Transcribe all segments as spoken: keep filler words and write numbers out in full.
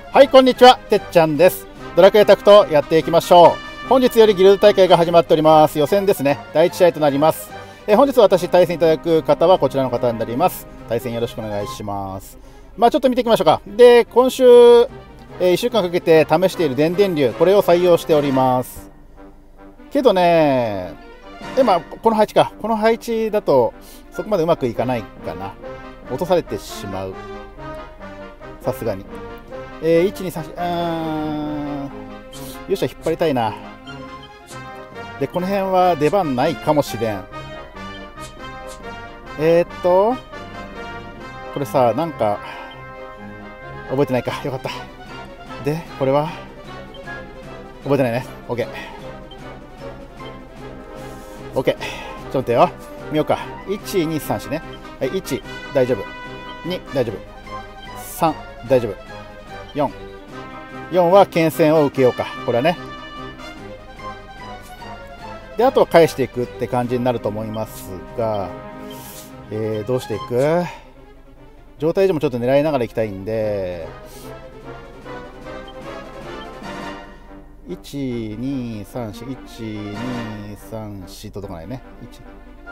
はい、こんにちは、てっちゃんです。ドラクエタクトやっていきましょう。本日よりギルド大会が始まっております。予選ですね。だいいち試合となります。えー、本日私対戦いただく方はこちらの方になります。対戦よろしくお願いします。まあちょっと見ていきましょうか。で、今週、えー、いっしゅうかんかけて試している電電流、これを採用しております。けどね、でまあこの配置か。この配置だとそこまでうまくいかないかな。落とされてしまう。さすがに。えー、いち、に、さん、うーん、よっしゃ、引っ張りたいな。で、この辺は出番ないかもしれん。えー、っと、これさ、なんか、覚えてないか。よかった。で、これは覚えてないね。OK。OK。ちょっと待ってよ。見ようか。いち、に、さん、よんね。はい、いち、大丈夫。に、大丈夫。さん、大丈夫。よん。よんは牽制を受けようか。これはね。で、あとは返していくって感じになると思いますが、えー、どうしていく？状態上もちょっと狙いながらいきたいんで、いち、に、さん、よん、いち、に、さん、よん届かないね。いち、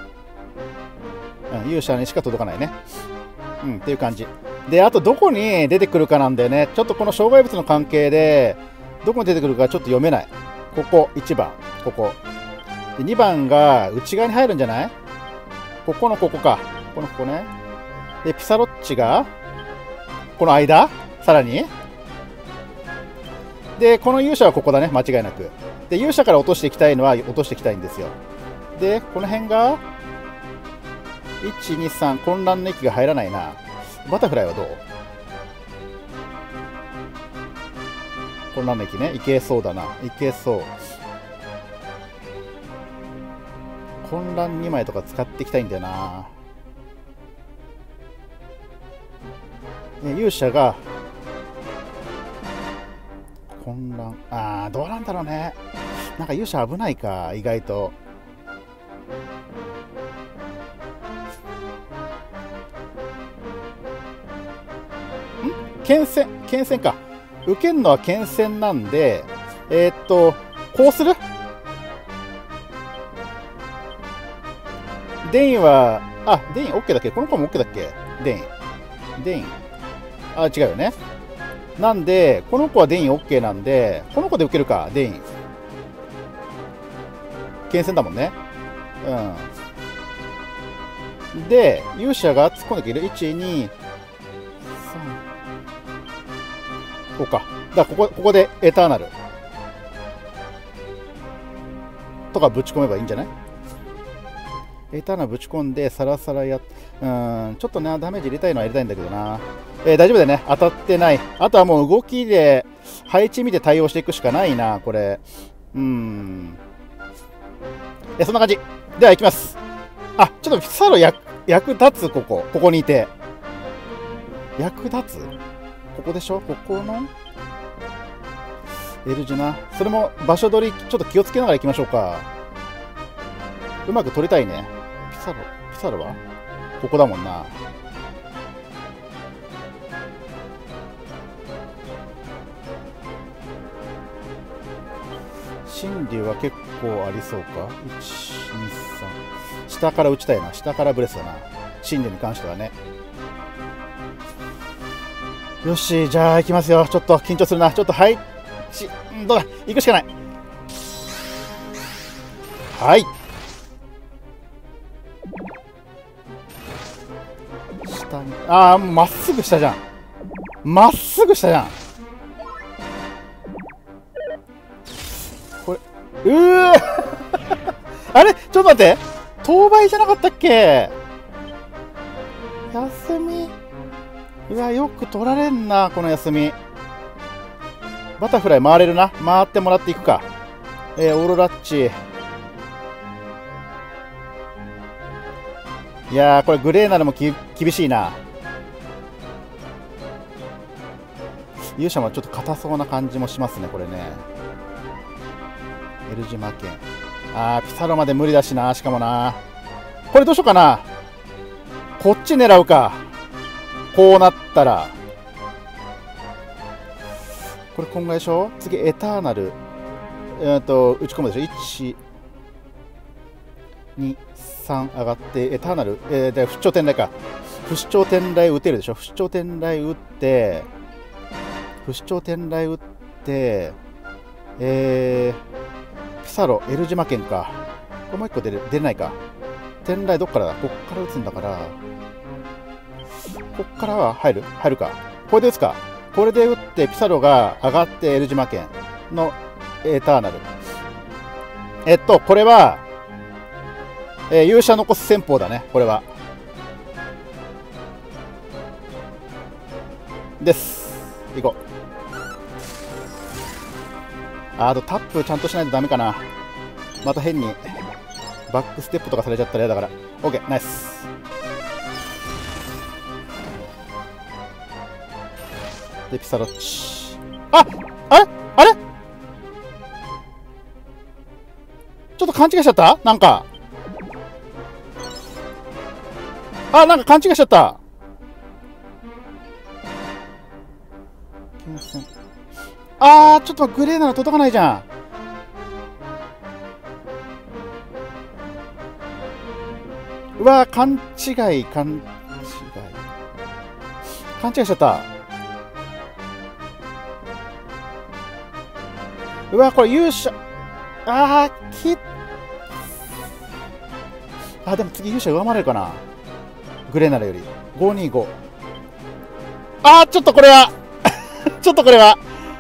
うん、勇者にしか届かないね。うん、っていう感じ。で、あとどこに出てくるかなんだよね。ちょっとこの障害物の関係で、どこに出てくるかちょっと読めない。ここ、いちばん、ここ。で、にばんが内側に入るんじゃない？ここのここか。このここね。で、ピサロッチが、この間？さらに？で、この勇者はここだね。間違いなく。で、勇者から落としていきたいのは落としていきたいんですよ。で、この辺が、いち、に、さん、混乱の域が入らないな。バタフライはどう？混乱の域ね。いけそうだな。いけそう。混乱にまいとか使っていきたいんだよな。ね、勇者が、混乱。あー、どうなんだろうね。なんか勇者危ないか、意外と。牽制、牽制か。受けるのは牽制なんで、えー、っと、こうする？デインは、あ、デイン OK だっけ？この子も OK だっけ？デイン。デイン。あ、違うよね。なんで、この子はデイン OK なんで、この子で受けるか、デイン。牽制だもんね。うん。で、勇者が突っ込んでくる。いち、に、こうか。だからここ、ここでエターナル。とかぶち込めばいいんじゃない？エターナルぶち込んで、サラサラやっ、うーん、ちょっとね、ダメージ入れたいのは入れたいんだけどな。えー、大丈夫だよね。当たってない。あとはもう動きで、配置見て対応していくしかないな、これ。うーん。え、そんな感じ。では行きます。あ、ちょっとサロ役、役立つ、ここ。ここにいて。役立つ？ここでしょ？ここのエルジュな。それも場所取り、ちょっと気をつけながら行きましょうか。うまく取りたいね。ピサロ、ピサロはここだもんな。神竜は結構ありそうか。いち、に、さん。下から打ちたいな。下からブレスだな。神竜に関してはね。よし、じゃあ行きますよ。ちょっと緊張するな。ちょっと配置、んどうだ、行くしかない。はい。下に、ああ、まっすぐ下じゃん。まっすぐ下じゃん。これ、うーあれちょっと待って。当倍じゃなかったっけ？休み。うわ、よく取られんな、この休み。バタフライ回れるな。回ってもらっていくか。えー、オーロラッチ。いやー、これグレーなのもき厳しいな。勇者もちょっと硬そうな感じもしますね、これね。エルジマケン。あー、ピサロまで無理だしな、しかもな。これどうしようかな。こっち狙うか。こうなったら。 これこんぐらいでしょ。次エターナル、えー、と打ち込むでしょ。いちにさん上がってエターナル、えー、で不死鳥天雷か。不死鳥天雷打てるでしょ。不死鳥天雷打って不死鳥天雷打ってえー、ピサロ L 島県か。これもう一個出る出れないか。天雷どっからだ。こっから打つんだから、こっからは入る入るか。これで打つか。これで打ってピサロが上がって L 島県のエターナル。えっとこれは、えー、勇者残す戦法だね。これはです。行こう。あとタップちゃんとしないとダメかな。また変にバックステップとかされちゃったら嫌だから。 OK ナイス。でピサロッチ、ああれあれちょっと勘違いしちゃった。なんかあなんか勘違いしちゃった。あーちょっとグレーなら届かないじゃん。うわー勘違い勘違い勘違いしちゃった。うわこれ勇者、あーきあでも次勇者上回れるかな。グレーならよりごにご。あーちょっとこれはちょっとこれは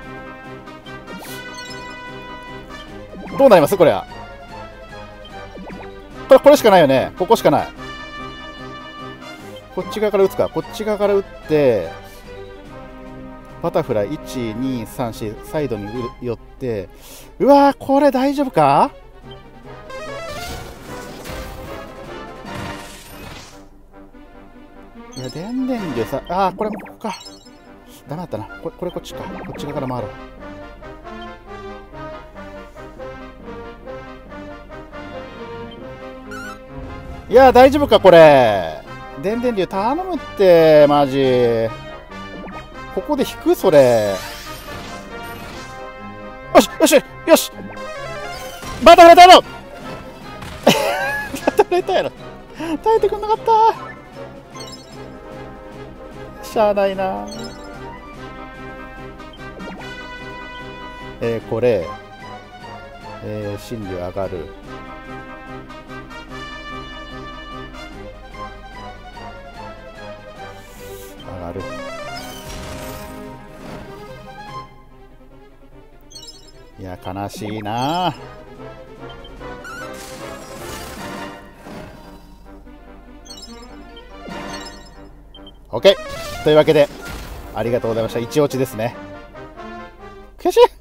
どうなりますこれは。これこれしかないよね。ここしかない。こっち側から打つか。こっち側から打ってバタフライいちにさんしサイドに寄って、うわーこれ大丈夫か。いやでんでんでさあーこれもここか。ダメだったな。これこれこっちか。こっち側から回ろう。いや大丈夫かこれ。でんでん流頼むってマジ。ここで引くそれ。よしよしよしバタフライ耐えろバタフライ耐えろ耐えてくんなかった。しゃあないな。えー、これえー、心理上がる。上がる。いや悲しいな。OK というわけでありがとうございました。一落ちですね。悔しい。